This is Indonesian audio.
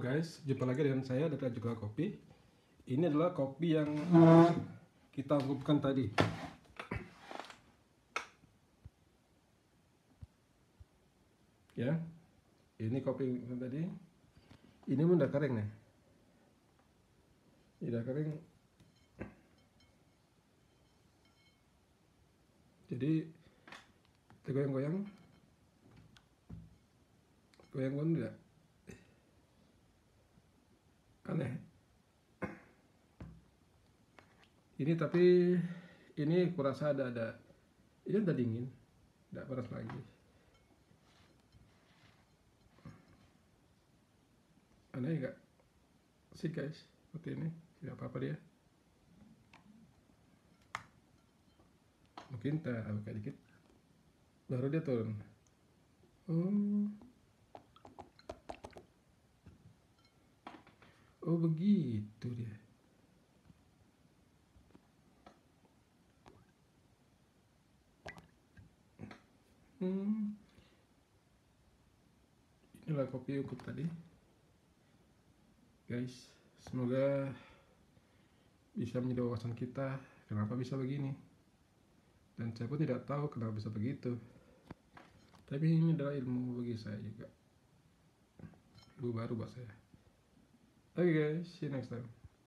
guys, jumpa lagi dengan saya dari juga kopi. Ini adalah kopi yang kita anggupkan tadi. Ya, ini kopi yang tadi. Ini udah kering nih. Ini udah kering. Jadi kita goyang-goyang, goyang-goyang enggak? Aneh. Ini tapi ini kurasa ada ini udah dingin, tidak panas lagi. Aneh enggak sih guys? Seperti ini tidak apa-apa dia. Mungkin kita buka dikit, baru dia turun. Oh begitu dia. Inilah kopi untuk tadi guys, semoga bisa menjadi wawasan kita kenapa bisa begini, dan saya pun tidak tahu kenapa bisa begitu, tapi ini adalah ilmu bagi saya juga, ilmu baru buat saya. Oke guys, see you next time.